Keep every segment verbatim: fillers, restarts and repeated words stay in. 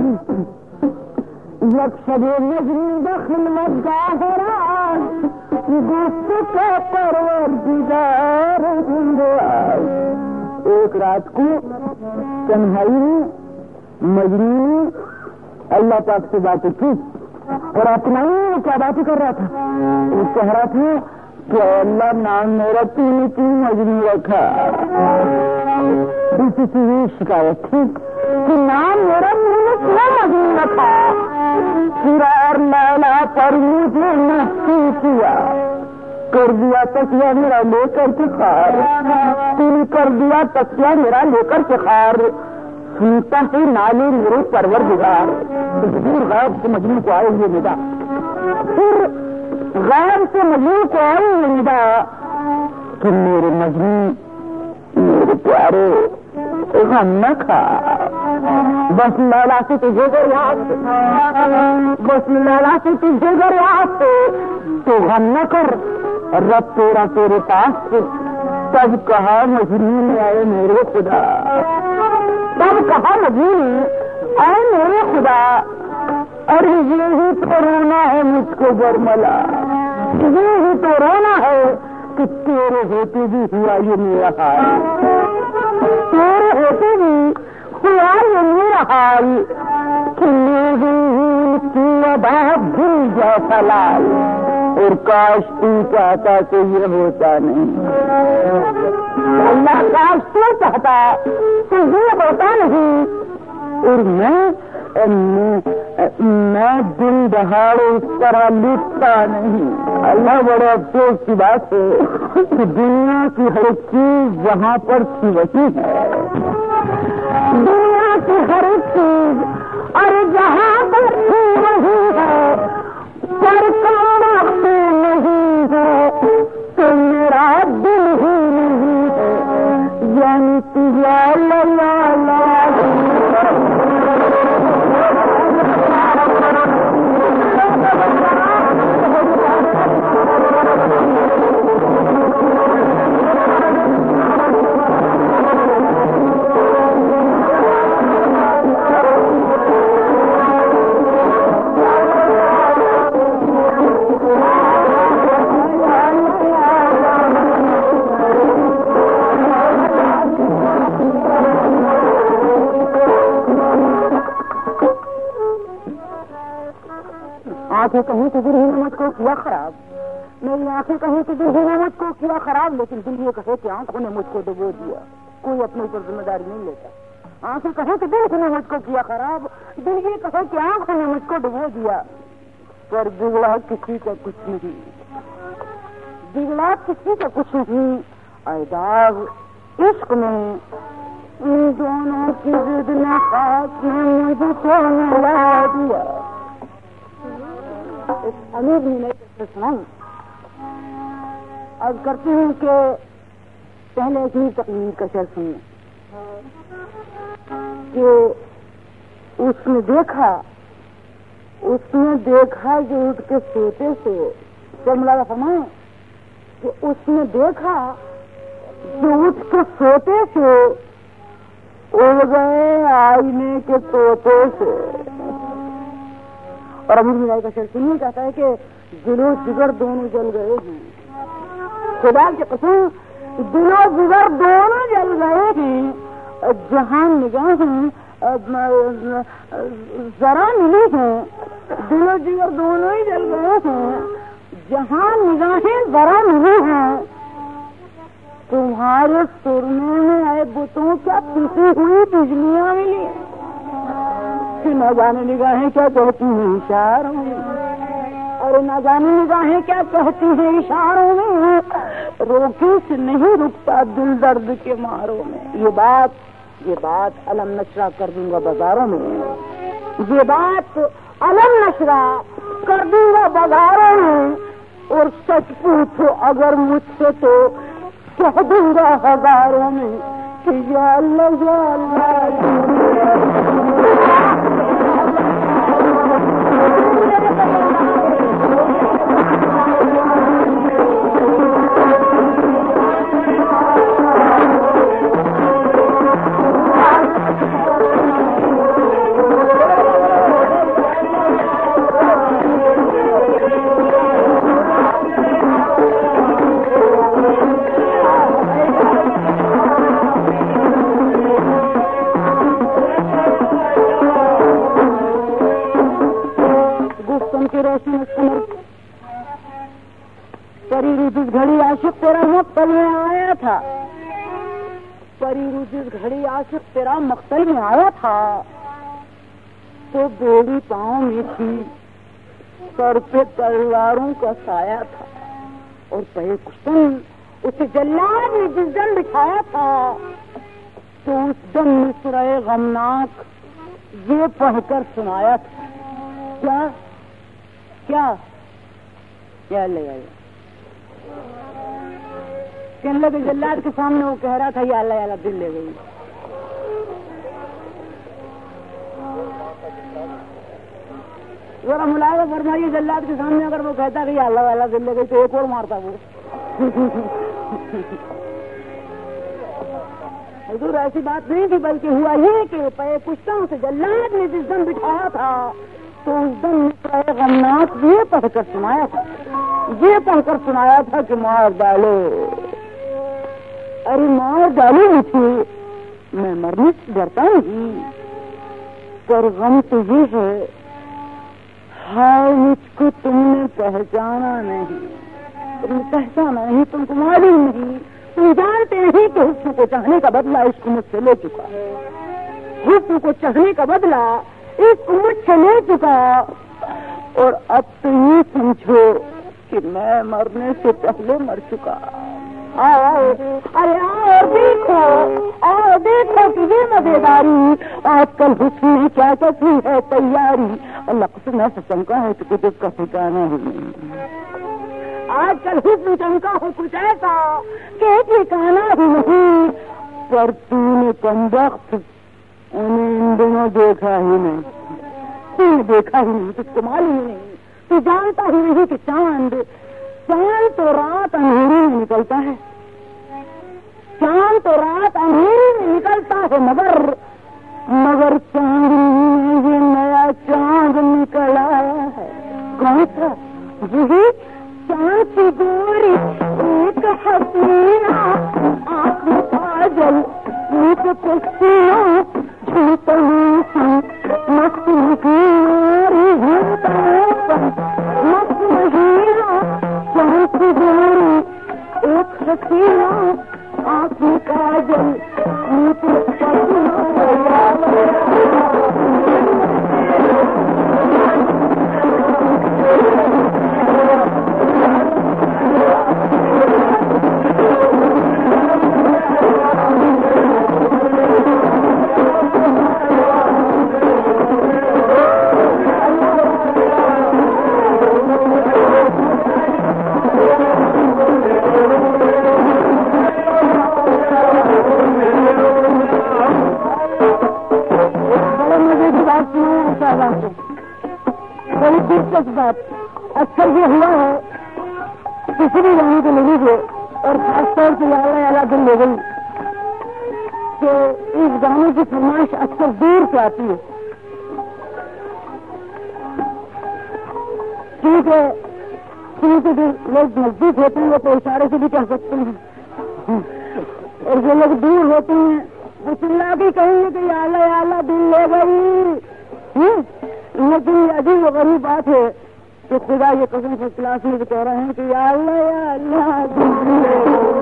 یک شب مجنون خلوت گاهران گفت کے پروردگار ایک رات کو تنہائی میں مجنون اللہ پاک سے باتیں کی اور اپنا ہی کیا باتیں کر رہا تھا. وہ کہہ رہا تھا کہ اللہ نام میرا تین تین مجنون رکھا. اسی سے شکایت تھی کہ نام میرا کیوں مجنون رکھا. پھر اور لیلا پر مجھے محسوس کیا کر دیا تکیا میرا لے کر کے خار. تین کر دیا تکیا میرا لے کر کے خار. سنتا ہے نالے میرے پروردگار. دور غیب سے مجنون کو آئے ہوئے ندا. پھر غیب سے مجنون کو آئے ہوئے ندا کہ میرے مجنون میرے پیارے غم نہ کھا. بس لیلا سے تجھے گریات بس لیلا سے تجھے گریات تو غم نہ کر. رب تیرا تیرے پاس تب کہا مجنون آئے میرے خدا. تب کہا مجنون آئے میرے خدا. اور یہی تو رونا ہے مجھ کو برملا. یہی تو رونا ہے کہ تیرے ہوتے بھی ہوا یہ میرا حال. تیرے ہوتے بھی ہوا یہ میرا حال کہ میری کی عباد دل جیسا لال. اور کاش تو چاہتا تو یہ ہوتا نہیں. اللہ کاش تو چاہتا تو یہ ہوتا نہیں. اور میں میں دن دہاڑے اس طرح لٹتا نہیں. اللہ بڑے افسوس کی بات ہے کہ دنیا کی ہر چیز جہاں پر تھی وہی ہے. دنیا کی ہر چیز اور جہاں پر تھی وہی ہے. پر کام وقت نہیں ہے تو میرا دل ہی نہیں ہے. یعنی تجھا لا آنکھیں کہیں تو دل ہی نے مجھ کو کیا خراب. میری آنکھیں کہیں تو دل ہی نے مجھ کو کیا خراب. لیکن دل یہ کہے کہ آنکھوں نے مجھ کو ڈبو دیا. کوئی اپنے اوپر ذمہ داری نہیں لیتا. آنکھیں کہیں تو دل نے مجھ کو کیا خراب. دل یہ کہے کہ آنکھوں نے مجھ کو ڈبو دیا. پر بگڑا کسی کا کچھ نہیں. بگڑا کسی کا کچھ نہیں. ایداغ عشق میں ان دونوں کی ضد نے خاک میں مجھے کو ملا دیا. امیر نے سنائی. اب کرتی ہوں کہ پہلے ہی تقریر کا شعر سنیں کہ اس نے دیکھا اس نے دیکھا جو اٹھ کے سوتے سے شملہ فرمائیں کہ اس نے دیکھا جو اٹھ کے سوتے سے اڑ گئے آئینے کے طوطے سے. اور امیر ملائی کا شعر سنیے کہتا ہے کہ دل و جگر دونوں جل گئے ہیں. خدا کی قسم دل و جگر دونوں جل گئے ہیں. جہاں نگاہیں ذرا ملی ہیں. دل و جگر دونوں ہی جل گئے ہیں. جہاں نگاہیں ذرا ملی ہیں. تمہارے سرمے میں آئے بتوں کیا پسی ہوئی بجلیاں ملی. نہ جانے نگاہیں کیا کہتی ہیں اشاروں میں. اور نہ جانے نگاہیں کیا کہتی ہیں اشاروں میں. روکی سے نہیں رکتا دل درد کے ماروں میں. یہ بات یہ بات علم نشرہ کر دوں گا بازاروں میں. یہ بات علم نشرہ کر دوں گا بازاروں میں. اور سچ پوچھو اگر مجھ سے تو کہہ دوں گا ہزاروں میں کہ یا اللہ یا اللہ. حسین قمر پری رو جس گھڑی عاشق تیرا مقتل میں آیا تھا، پری رو جس گھڑی عاشق تیرا مقتل میں آیا تھا، تو بیڑی پاؤں میں تھی، سر پہ تلواروں کا سایہ تھا، اور پہ کشتن اسے جلاد نے جس دن بٹھایا تھا، تو اس دن مصرعے غمناک یہ پڑھ کر سنایا تھا. کیا کیا کیا لے آیا کہنے لگے جلاد کے سامنے وہ کہہ رہا تھا یا اللہ یا اللہ دل لے گئی. ذرا ملاحظہ فرمائیے جلاد کے سامنے اگر وہ کہتا کہ یا اللہ یا اللہ دل لے گئی تو ایک اور مارتا وہ. حضور ایسی بات نہیں تھی، بلکہ ہوا یہ کہ پے کشتوں سے جلاد نے جس دن بٹھایا تھا تو اس دن مصرعے غمناک یہ پڑھ کر سنایا تھا، یہ پڑھ کر سنایا تھا کہ مار ڈالو. ارے مار ڈالو مجھے، میں مرنے سے ڈرتا نہیں، پر غم تو یہ ہے ہائے مجھ کو تم نے پہچانا نہیں، تم نے پہچانا نہیں، تم کو معلوم نہیں، تم جانتے نہیں کہ حسن کو چاہنے کا بدلہ عشق مجھ سے لے چکا، حسن کو چاہنے کا بدلہ عشق مجھ سے لے چکا، اور اب تو یہ سمجھو کہ میں مرنے سے پہلے مر چکا. آؤ آؤ ارے آؤ اور دیکھو، آؤ دیکھو کہ یہ مزیداری آج کل حسن میں کیا کہتی ہے تیاری. اللہ قسم میں سے چمکا ہے کہ کچھ اس کا ٹھکانا ہی نہیں. آج کل حسن چمکا ہے کچھ ایسا کہ ٹھکانا ہی نہیں. پر تو نے کم وقت انہیں ان دنوں دیکھا ہی نہیں، تو نے دیکھا ہی نہیں، تجھ کو معلوم ہی نہیں، تو جانتا ہی نہیں کہ چاند چاند تو رات اندھیری میں نکلتا ہے، چاند تو رات اندھیری میں نکلتا ہے، مگر مگر چاند میں یہ نیا چاند نکل آیا ہے. کون سا؟ وہی چاند کی گوری ایک حسینہ آپ میں کاجل ایک پستیاں جھوٹ مست مہیاری جھوٹا مست مہینا چاند کی گوری ایک حسینہ آپ میں کاجل ایک بات اکثر یہ ہوا ہے کسی بھی گانے کو لے گئے اور خاص طور سے اللہ اللہ دل لے گئی کہ اس گانے کی فرمائش اکثر دور سے آتی ہے، کیونکہ کیونکہ جو لوگ نزدیک ہوتے ہیں وہ تو اشارے سے بھی کہہ سکتے ہیں، اور جو لوگ دور ہوتے ہیں وہ چلا کے کہیں گے کہ یا اللہ یا اللہ دل لے گئی. لیکن یہ عجیب و غریب بات ہے کہ خدا یہ قسم سے کلاس میں کہہ رہے ہیں کہ یا اللہ یا اللہ دل لے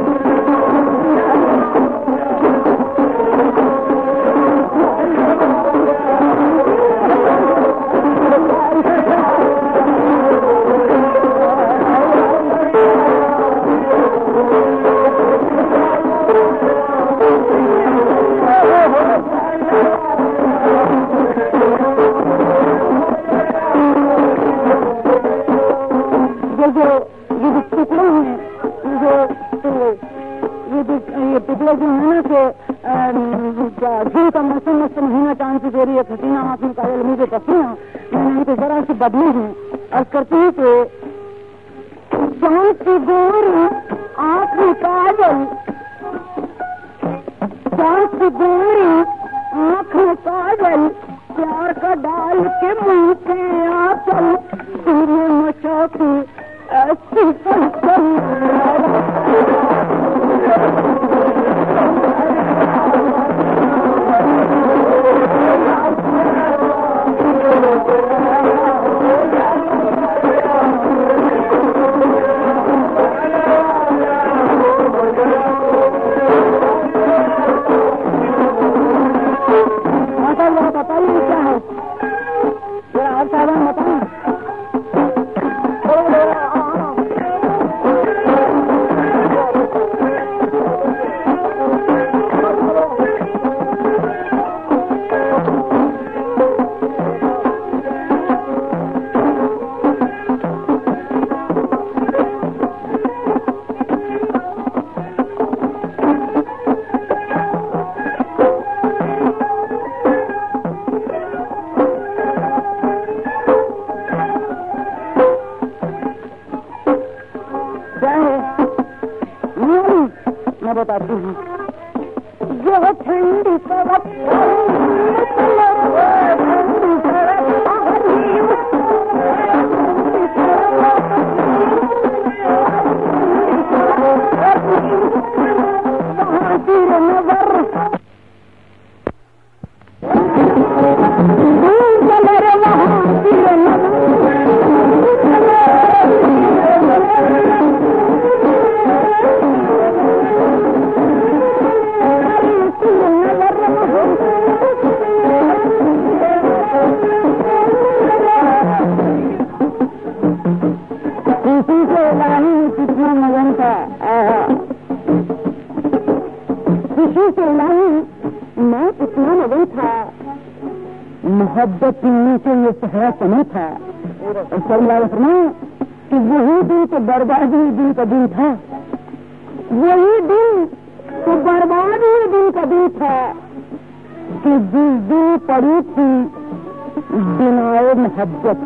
جھیل کا موسم مست مہینہ چاند کی چوری ایک حسینہ ہاتھ میں کاجل مجھے پسینہ میں نے تو ذرا سے بدلی ہوں اور کرتی ہوں کہ چاند کی گوری آنکھ میں کاجل چاند کی گوری آنکھ میں کاجل پیار کا ڈال کے منہ پہ آچل سورج مچاتی ایسی پسند محبت نیچے یہ سہرا سمے تھا کہ وہی دن تو بربادی دن کا دن تھا، وہی دن تو بربادی دن کا دن تھا کہ جس دن پڑی تھی بنائے محبت۔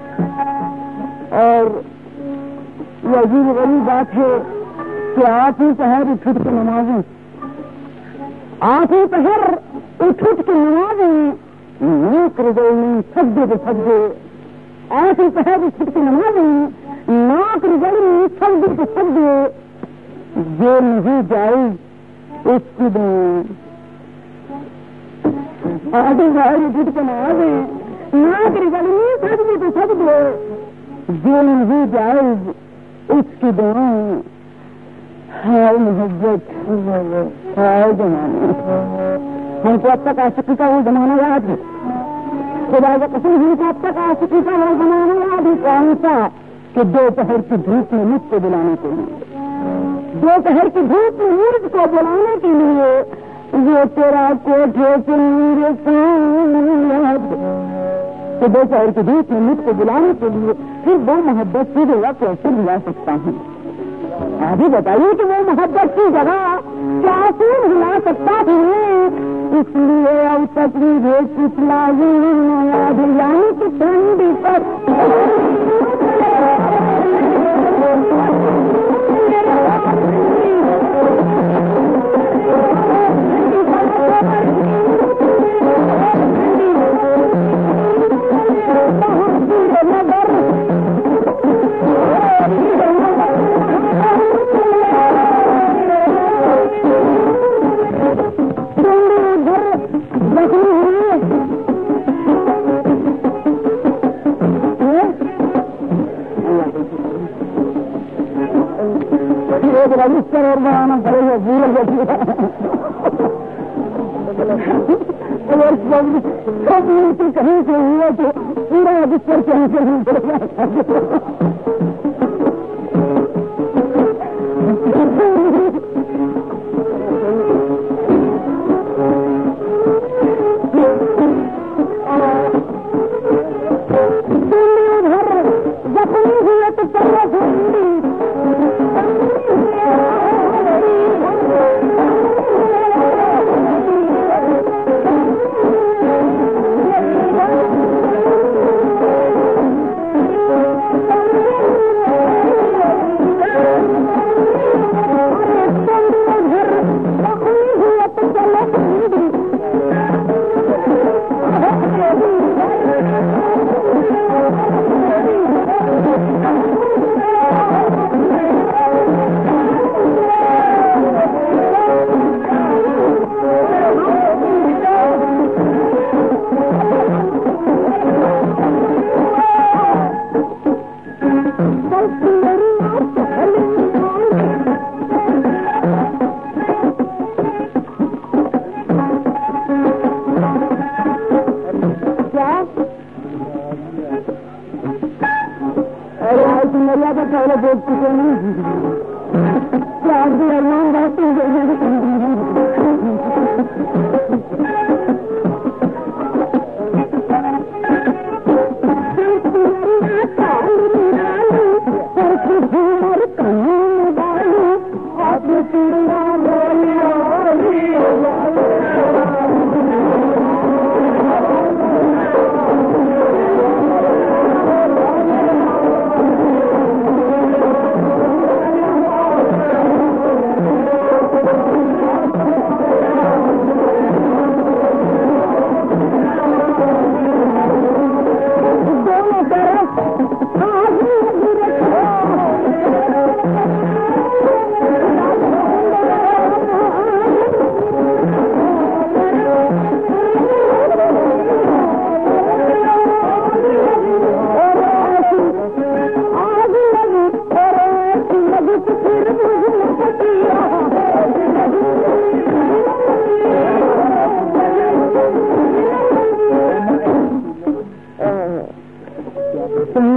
اور یہ عجیب غریب بات ہے کہ آٹھ ہی پہر اٹھ اٹھ کے نمازیں آٹھ ہی پہر اٹھ اٹھ کے نمازیں نیک رجوع سجدے پہ سجدے آٹھ ہی پہر اٹھ اٹھ کے نمازیں ناک رجوع سجدے پہ سجدے یہ نہیں جائز اس کی دیں آٹھ ہی پہر اٹھ اٹھ کے نمازیں ناک رجوع سجدے پہ سجدے یہ نہیں جائز اس کی دیں۔ ہائے محبت، ہائے زمانے، ہم کو اب تک عاشقی کا وہ زمانہ یاد ہے، خدا کا قسم ہم کو اب تک عاشقی کا وہ زمانہ یاد ہے کون سا کہ دوپہر کی دھوپ میں مجھ کو بلانے کے لیے، دوپہر کی دھوپ میں مجھ کو بلانے کے لیے وہ تیرا کوٹھے سے میرے ساتھ کہ دوپہر کی دھوپ میں مجھ کو بلانے کے لیے پھر وہ محبت کی جگہ کیسے بلا سکتا ہوں؟ ابھی بتائیے کہ وہ محبت کی جگہ کیا سور بلا سکتا ہوں؟ اس لیے اب تک مجھے کچھ لازم یاد یعنی کہ ٹھنڈی پر رجسٹر اور بنانا پڑے گا پورا کہیں سے ہوا تو پورا رجسٹر کہیں سے نہیں پڑے گا۔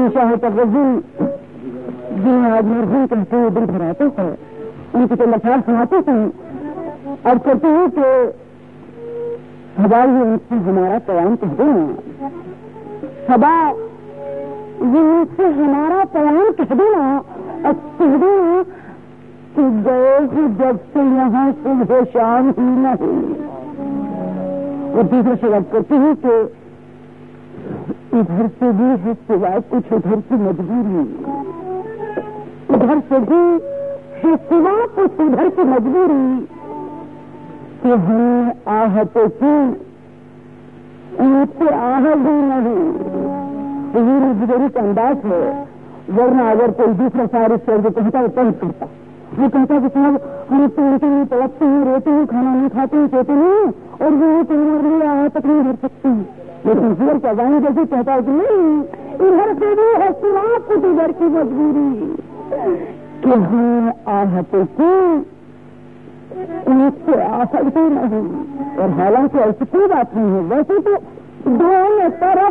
شاہ تغزل جنہیں آج مرحوم کہتے ہوئے دل بھراتے ہیں ان کی چند اشعار سناتے ہیں اور کہتے ہیں کہ صبا یہ ان سے ہمارا پیام کہہ دینا صبا یہ ان سے ہمارا پیام کہہ دینا اور کہہ دینا کہ گئے ہی جب سے یہاں صبح شام ہی نہ ہوئی. وہ دوسرے سے بات کرتی ہے کہ ادھر سے بھی ہے سوائے کچھ ادھر کی مجبوری ادھر سے بھی ہے سوائے کچھ ادھر کی مجبوری کہ ہم آہتوں کی ان سے آہت بھی نہیں. یہ مجبوری کا انداز ہے ورنہ اگر کوئی دوسرا سارے شہر جو کہتا ہے پہنچ کرتا وہ کہتا ہے کہ صاحب ہم پڑھتے ہیں تڑپتے ہیں روتے ہیں کھانا نہیں کھاتے ہیں سوتے نہیں اور وہ تمہارے لیے آہت تک نہیں بھر سکتی. لیکن زیر کا گانے جیسے کہتا ہے کہ نہیں ادھر سے بھی ہے سواب کچھ ادھر کی مجبوری کہ ہم آہتوں کی ان سے آ سکتے نہیں. اور حالانکہ ایسی کوئی بات نہیں ہے ویسے تو دونوں طرف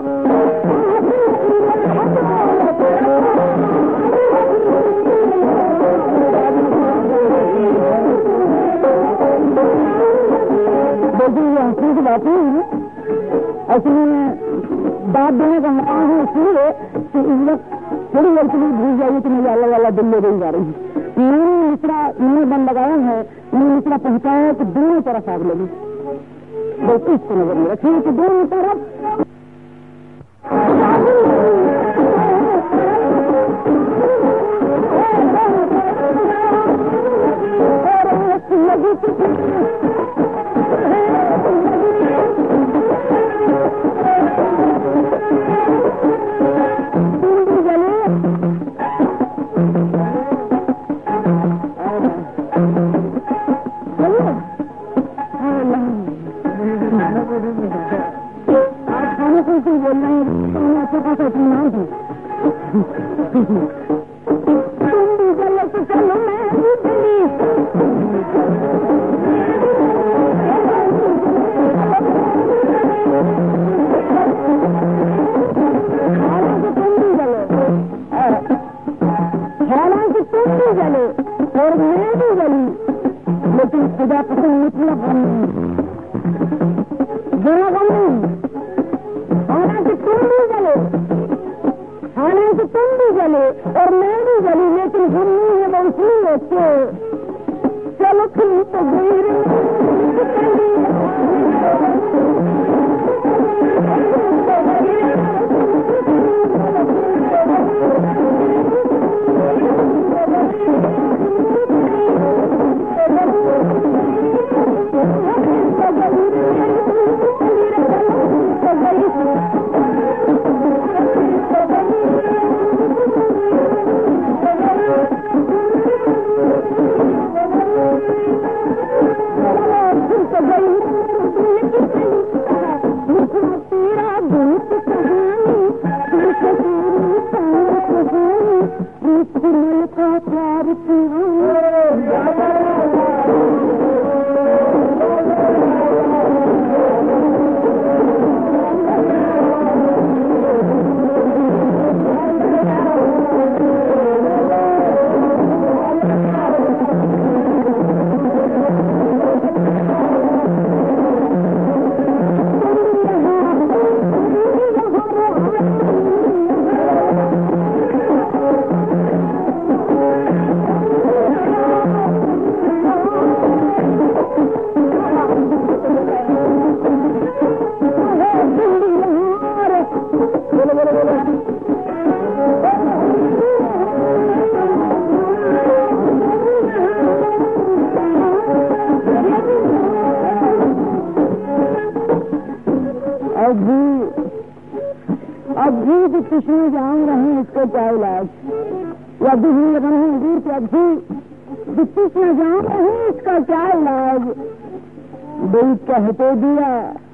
بات نہیں ہے ایسے میں بات دینے کا مقام ہے اس لیے کہ اس وقت تھوڑی دیر کے لیے بھول جائیے کہ مجھے اللہ والا دل لے گئی جا رہی ہے. میں نے مصرا میں نے بند لگایا ہے میں نے مصرا پہنچایا ہے کہ دونوں طرف آگ لگی بس اس کو نظر میں رکھیں کہ دونوں طرف کشمیر جام رہے اس کا کیا علاج یا بجلی لگانا ہے دور کے ابھی بچی میں جام رہے اس کا کیا علاج. دل کہتے دیا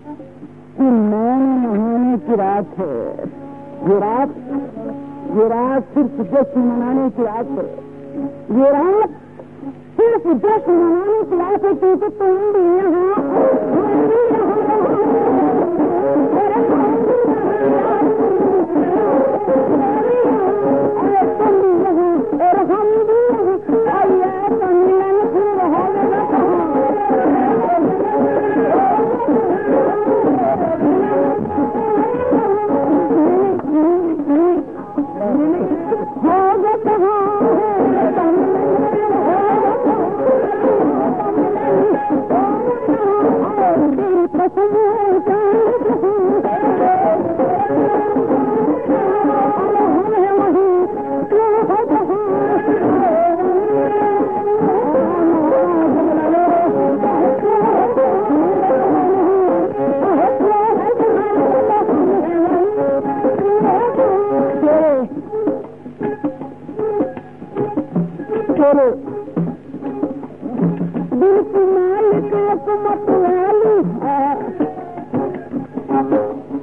کہ میں نے نہانے کی رات ہے یہ رات یہ رات صرف جشن منانے کی رات ہے یہ رات صرف جشن منانے کی رات ہے کیونکہ تم بھی یہاں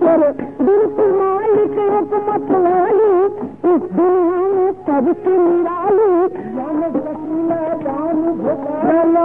پر دل کی مالک ایک متوالی اس دنیا میں سب سے نرالی جان شکیلا بانو بھوپالی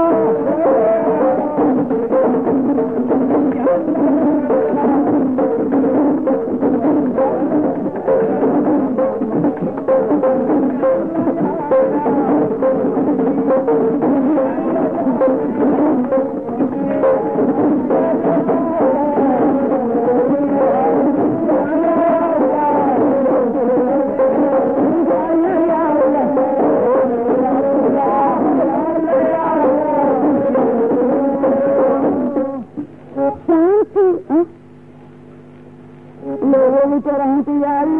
میرے بھی تو رہتی یاری